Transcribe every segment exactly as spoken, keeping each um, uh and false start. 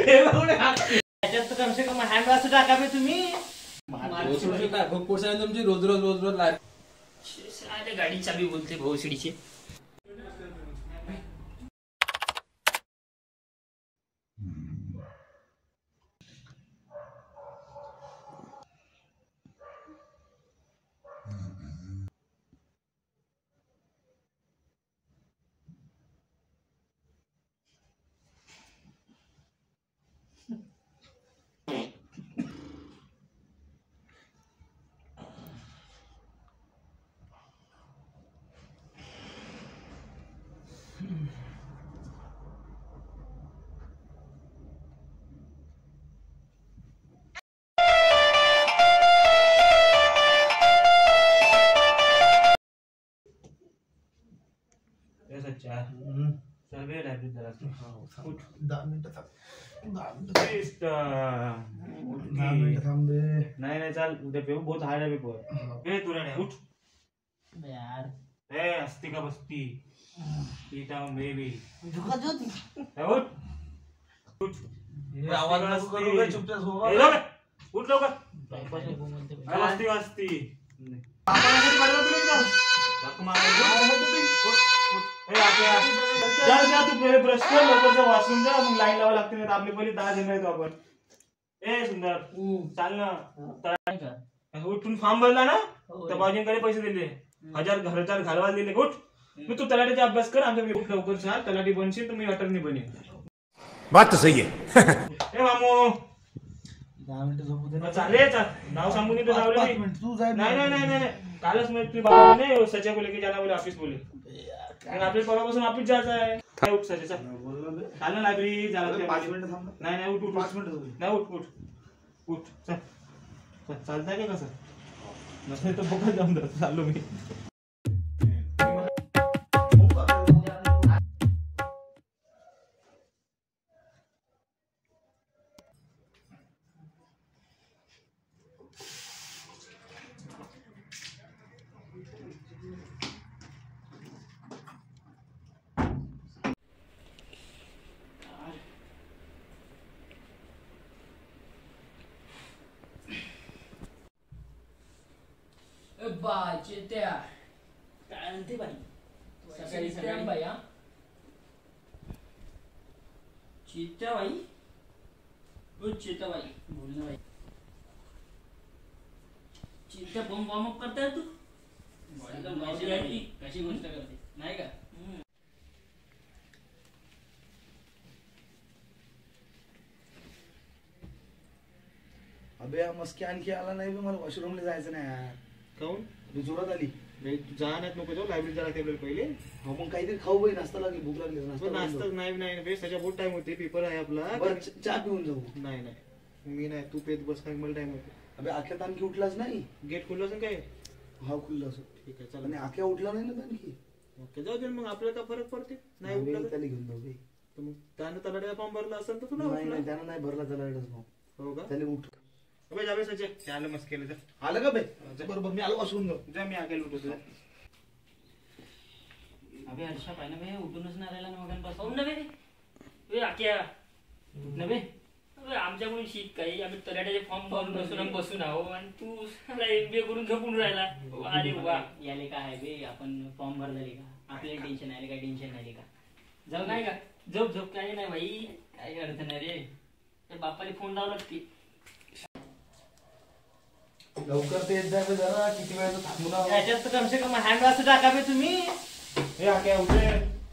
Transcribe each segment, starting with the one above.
त्याच्यात तर कमसे कम हँड वॉश टाका बे तुम्ही. तुमची रोज रोज रोज रोज लाईफ गाडी चाबी बोलते भोसडीची. सर्वे लायब्ररी जरा दहा मिनिटं दहा मिनिटं थांब बे. नाही नाही चाल उद्या पेपर बहुत हार्ड आहे पेपर. ए तुला नाही उठ यार. ए असती का बसती पीटा बेबी झुका जो ती उठ उठ. आवाज नको करू बे, चुपचाप झोपा. ए लोक उठ लवकर. असती असती आपण कधी पडला तुला इथं धक्का मार. ए आके जा जा तू ब्रश कर लवकर जा वॉशरूम जा. मग लाईन लावा लागते नाही आपले पहिले दहा जण येतो आपण. ए सुंदर चाल ना. उठून फॉर्म भरला ना तर बाजूंकडे पैसे दिले हजार घराचार घालवायला दिले. उठ मी तू तलाठीचा अभ्यास कर. आमच्या उठ लवकर चाल. तलाठी बनशील तर मी अटर्नी बनेन. बात तो सही है. ए मामू दहा मिनिटं झोपू दे. चालेल चाल. नाव सांगून येतो जावले पाच मिनिट तू जाय. नाही नाही नाही नाही कालच मैं तुझे बाबा ने सचा को लेके जाना बोले ऑफिस बोले. आपल्या परवापासून ऑफिस जायचं आहे. काय उठ सचा चाल ना लायब्ररी जायला. पाच मिनिटं थांब. नाही नाही उठ उठ पाच मिनिटं नाही उठ उठ उठ चल. चालतंय का कसं नसेल तर बघा जाऊन जातो चाललो मी. चित्या काय म्हणते बाई सकाळी सकाळी बाई. हा चित्या बाई ओ चित्या बाई बोल ना बाई. चित्या बॉम्ब वॉर्म अप करताय तू. कशी गोष्ट करते नाही का. अबे मस्की आणखी आला नाही बे. मला वॉशरूमला जायचं नाही यार. काऊन तू जोरात आली. तू जाण्यात नको जाऊ. लायब्ररी जरा टेबल पहिले. हो मग काहीतरी खाऊ बाई. नाश्ता लागली भूक लागली. नाश्ता नाही नाही बेस त्याच्या बहुत टाइम होते. पेपर आहे आपला. चहा पिऊन जाऊ. नाही नाही मी नाही तू पेत बस. काय मला टाइम होते. अबे आख्यात आणखी उठलाच नाही. गेट खुललं असेल काय. हा खुललं असं. ठीक आहे चल. आणि आख्या उठला नाही ना आणखी. ओके जाऊ दे मग. आपल्याला काय फरक पडते नाही उठला त्याला घेऊन जाऊ. तर मग त्यानं तलाट्याचा फॉर्म भरला असेल तर तुला. नाही नाही त्यानं नाही भरला तलाट्याचा फॉर्म. हो का. त्याला उठ. अबे जावे सचे त्याला मस्त केलं तर आलं का बे. बरोबर मी आलो वॉशरूम जाऊ. जा मी आकेल उठवतो. अबे हर्षा पाहिजे बे उठूनच नाही राहिला ना मगांपासून. नव्हे आक्या नव्हे आमच्याकडून शीत काही. आम्ही तलाट्याचे फॉर्म भरून बसून बसून आहो आणि तू एमबीए करून झोपून राहिला. अरे वा याले काय आहे बे. आपण फॉर्म भरलेले का. आपल्याला टेन्शन आले काय. टेन्शन नाही का. जाऊ नाही का. झोप झोप काही नाही बाई. काही अडचण नाही रे. त्या बापाला फोन लावला लागते. लवकर ते येत जाय जरा. किती वेळ थांबू ना. त्याच्यात तर कमसे कम हँड वॉश टाका बे तुम्ही. हे आक्या उठे.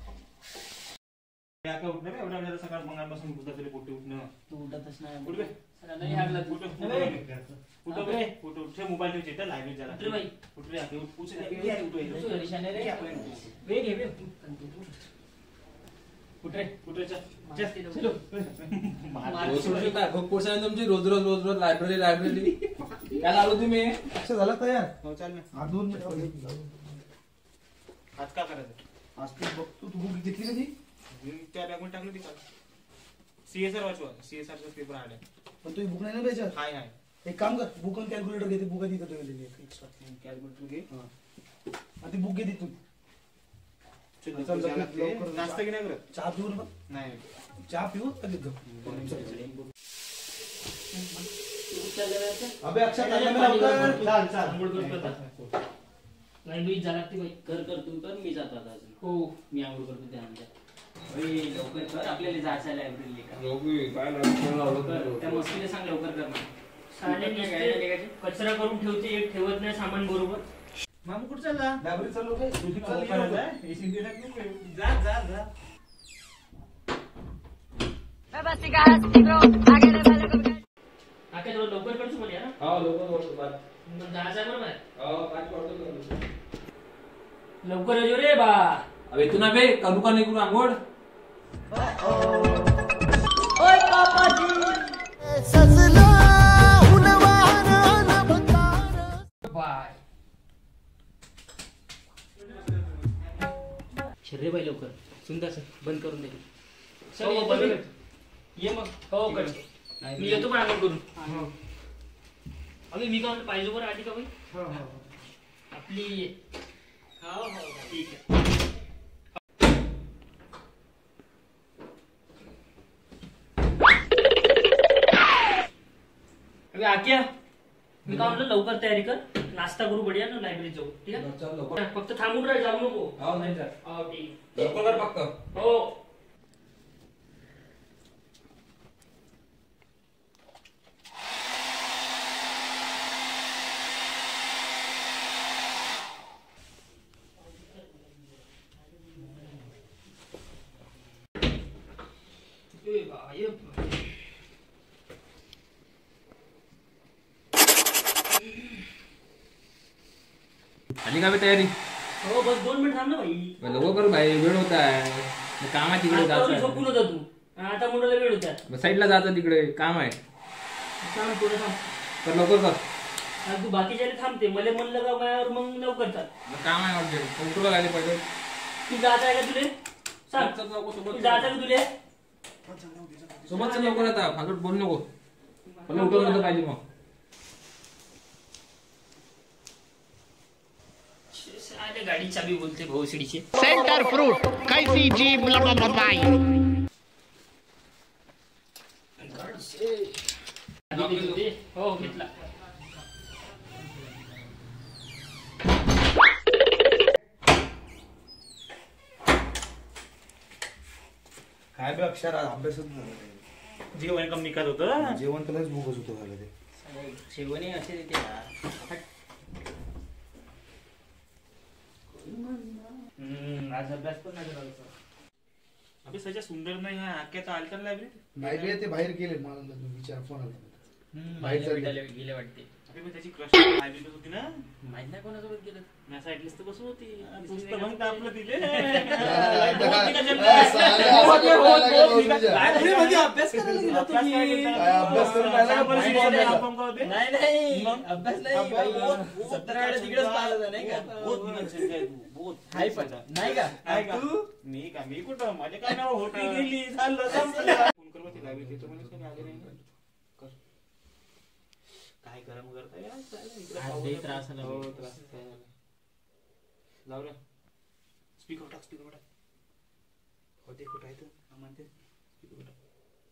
आक्या उठणे बे. एवढ्या वेळेला सकाळ मंगापासून उठता तरी पोटे उठणं. तू उठतच नाही. उठ बे. नाही हागला तू. उठ उठ बे. उठ उठ. मोबाईल ठेव. चिट्टा लायब्ररी जरा. उठ रे बाई. उठ रे आक्या उठ. उठ रे. हर्षाने रे वे घे वे. उठ रे उठ रे. चल चलो तुमची रोज रोज रोज रोज लायब्ररी लायब्ररी काय आलो तुम्ही. असं झालं तयार. हो चाल ना. हा दोन मिनिट. आज का करायचं. आज तू बघतो. तू बुक घेतली का ती. त्या बॅगमध्ये टाकलं ती काल. सीएसआर वाचवा. सीएसआरचा पेपर आलाय. पण तू बुक नाही ना बेचार. हाय हाय. एक काम कर. बुक आणि कॅल्क्युलेटर घे. बुक तिथं ठेवलेली. कॅल्क्युलेटर घे. हा ती बुक घे तिथून. नाश्ता की नाही करत चहा पिऊ ना नाही चहा पिऊ लगेच जाऊ. उचल अबे अक्षय चालला मी लवकर. चाल चाल लायब्ररीत जा लागते बाई. कर कर तू कर, मी जातो आता अजून. हो मी आंघोळ करतो त्यानंतर. अरे लवकर कर, आपल्याला जायचं आहे लायब्ररीला. त्या मस्तीला सांग लवकर कर म्हणून. साले नुसते कचरा करून ठेवते, एक ठेवत नाही सामान बरोबर. मामा कुठं चालला लायब्ररी चाललो काय तुझी कॉल करायला जा जा जा आके थोडं लवकर करतो म्हणे यार. हा लवकर बोलतो बात. मग जायचं बरोबर आहे. हा पाच करतो. लवकर येऊ रे बा. अबे तू ना बे करू का नाही करू आंघोळ. बाय रे बाई लवकर सुंदर सर बंद करून दे. हो, हो, बंद कर. ये मग हो कर. मी येतो पण आंघोळ करून. अबे मी काय पाहिजे बरं आधी का बाई आपली. हो हो ठीक आहे. अबे आक्या मी काय म्हणलं लवकर तयारी कर, नाश्ता करू बढिया ना लायब्ररीत जाऊ. ठीक आहे चल लवकर. फक्त थांबून राह, जाऊ नको. हा नाही सर. हो ठीक. लवकर कर फक्त. हो ए बा ये आली का बे तयारी. हो बस दोन मिनिट थांब ना भाई. लवकर करू भाई वेळ होत आहे. काम आहे तिकडे आता झोपून जायचं. होता तू, आता मुलाला वेळ होता. साईडला जायचं तिकडे काम आहे. थांब थोडं थांब. तर लवकर कर. आणि तू बाकीच्याला थांबते, मला म्हणलं का माझ्यावर मग लवकर चाल. काम आहे वाटते. कॉम्प्युटर लागले पाहिजे. तू जायचं आहे का तुले सांग. तू जायचं का तुले. सोबत चल लवकर आता. फालतू बोलू नको. पण लवकर झालं पाहिजे मग. आले गाडी चाबी बोलते भोसडीचे. सेंटर फ्रूट कैसी जीभ लपलपाई. हो घेतला. काय बे अक्षर आज अभ्यासच झाला नाही. जेवण कमी निघत होतं जेवण त्यालाच बोगस होतं झालं ते. शेवणी असे देते यार. हम्म, आज अभ्यास पण नाही झाला तसा. अबे सध्या सुंदर नाही हा आक्याचा आलता ना लायब्ररीत. नाही बे ते बाहेर गेले मला विचार फोन आला. बाहेर भेटायला गेले वाटते. अबे पण त्याची क्रश लायब्ररीत होती ना. माहित नाही कोणासोबत गेलं. मी असं ऍटलीस्ट तर बसून होती. पुस्तक म्हणता आपलं तिले अभ्यास करायला गेला तुम्ही. अभ्यास करून राहिला का परिस्थिती बदलायला? नाही नाही अभ्यास नाही. सतरा वेळा तिकडेच पाहिलं नाही का. हाय पण नाही का. तू मी का मी कुठं माझ्या काय नाव होती गेली झालं संपलं. फोन कर बघ लायब्ररीत येतो म्हणजे कोणी आले नाही. कर काय करा मग करता यार. आज लई त्रास झाला. हो त्रास जाऊ रे. स्पीकर टाक स्पीकर टाक. होते कुठं आहे तू म्हणते स्पीकर टाक.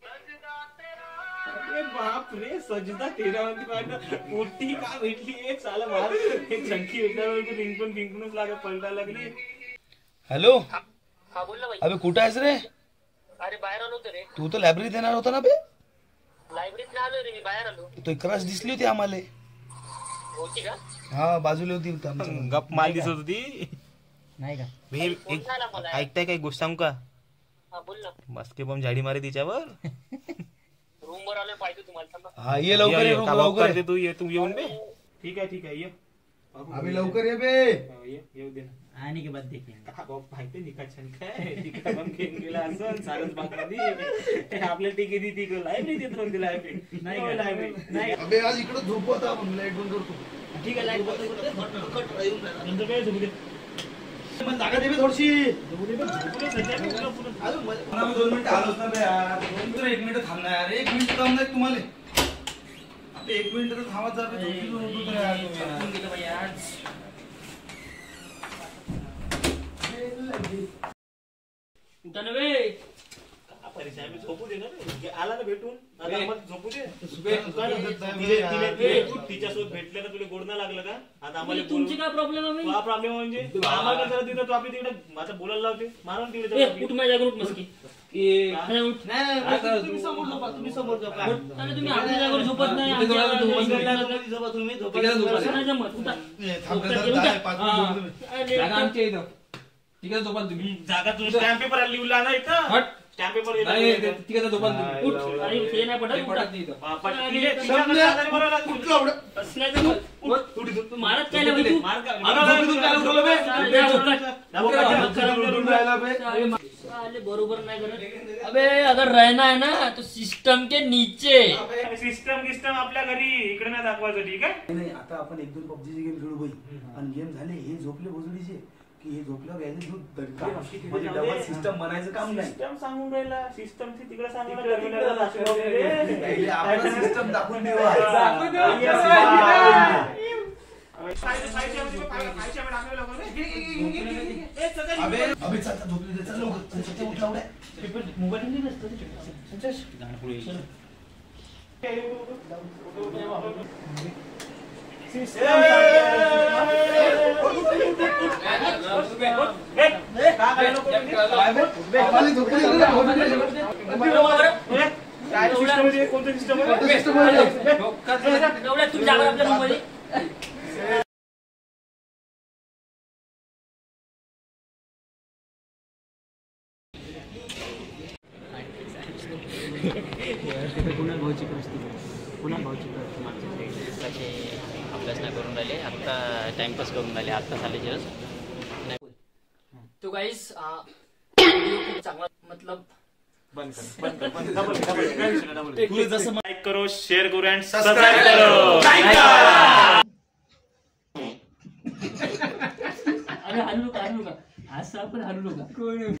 अरे बाप रे सजदा तेरा मध्ये पाहिलं मोठी का भेटली एक साला मार एक चंकी भेटल्यावर रिंगटोन बिंकूनच लागे पलटा लागली. हॅलो हा बोल ना भाई. अबे कुठं आहेस रे. अरे बाहेर आलो होतो रे. तू तर लायब्ररीत येणार होता ना बे. लायब्ररीत नाही आलो रे, मी बाहेर आलो. तो क्रश दिसली होती आम्हाला. होती का. हा बाजूला होती. गप माल दिसत होती नाही का. मी एक ऐकताय काही गोष्ट सांगू का. हा बोल ना. मस्के बम झाडी मारे तिच्यावर. रूम वर आलोय पाहिजे तुम्हाला. हा ये लवकर ये लवकर ये. तू ये तू येऊन बे. ठीक आहे ठीक आहे ये. आम्ही लवकर ये बे. ये येऊ दे ना. आणि की बात देखील का बाप माहिती निकाल काय तिकडे पण घेऊन गेला असं सारच बागमध्ये आपल्याला तिकीट ती तिकडे लायब्ररी देत पण दिला नाही का लायब्ररी नाही. अबे आज इकडे झोप होता आपण लाईट बंद करतो. ठीक आहे लाईट बंद करतो. नंतर काय झोपू दे. पण जागा दे बे थोडीशी. झोपू दे झोपू दे सध्या पूर्ण अजून मला दोन मिनिटं आलोच ना बे यार. दोन तर एक मिनिट थांबणार यार. एक मिनिट थांबणार तुम्हाला. आता एक मिनिट तर थांबत जा. झोपी यार तुम्ही. गेलं बाई आज. उठा ना बे. परिचय आम्ही झोपू दे ना रे. आला ना भेटून आता ए. आम्हाला झोपू दे. सुबे. तिले- तिले- तिले- तिच्यासोबत भेटले ना तुला गोड नाही लागलं का आता आम्हाला तुमची काय प्रॉब्लेम आहे हा प्रॉब्लेम म्हणजे आम्हाला जरा तिथं तू आपली तिकडे आता बोलायला लावते मारून तिकडे ए, उठ माझ्या जागेवर उठ मस्की. ए, नाही, उठ. नाही नाही, नाही, तुम्ही समोर झोपा तुम्ही समोर झोपा अरे तुम्ही आपल्या जागेवर झोपत नाही कुठे आमच्या झोपायला जागेवर झोपत झोपत नाही. नाही. झोपा तुम्ही झोपा ठीक आहे, झोपा. असं नाही जमत. उठा. ए, थांब, उठा, थांब, उठा. थांब, पाच मिनिट हा. झोपू तुम्ही. अरे, जागा आमच्या इथं ठीक आहे झोपाल तुम्ही जागा तुझं स्टॅम्प पेपर लिहिला ना इथं हट. स्टॅम्प पेपर नाही ते- ठीक आहे झोपाल तुम्ही उठ. अरे, हे नाही पडत. ते उठा. पडत नाही इथं. कुठलं एवढं? असं नाही जमत. उठ. तू मारत काय नाही तू. आम्ही झोपून काय उठवलं बे? जा, जा, उठा. रडून राहिला बे. साले बरोबर नाही करत. अबे अगर रहना है ना तो सिस्टम के नीचे. सिस्टम गिस्टम आपल्या घरी इकडे नाही दाखवायचं ठीक आहे नाही नाही, आता आपण एक दोन पबजीचे गेम खेळू भाई आणि गेम झाले हे झोपले भोजडीचे की हे झोपल्यावर यायचे दूध दणका म्हणजे डबल सिस्टम बनायचं काम नाही सिस्टम सांगून राहिला सिस्टम तिकडे सांगून पहिले आपण सिस्टम दाखवून देऊ अबे अबे चल चल, झोपले ते, चल लवकर चल, चल, चल, उठला उड्या मोबाईल नसतं. आम्हाला झोपले कोणतं सिस्टम एवढ्या तू जागा आपल्या रूममध्ये. कुणाल भाऊची परिस्थिती कुणाल भाऊची परिस्थिती मागच्या दिवसाचे अभ्यास नाही करून राहिले आत्ता टाइमपास करून राहिले आत्ता झाले जस्ट तो गाईस खूप चांगला मतलब लाईक करो शेअर करो अँड सबस्क्राईब करो अरे हलू नका हलू नका असं आपण हलू नका.